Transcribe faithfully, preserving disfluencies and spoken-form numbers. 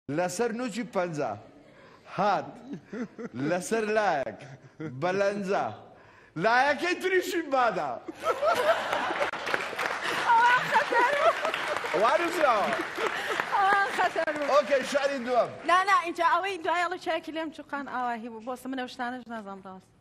لەسەر نوچی پەنجا هات لەسەر لایەک بەلەنجە لایەکەی تریشی بادا وارزراوە ئۆکەی شاری دووەم لا لا اینجا ئەوەی دوایەڵە چاکی لێم چوقان ئاوا هی بوو بۆ سە منە شتانەش نازانم ڕاست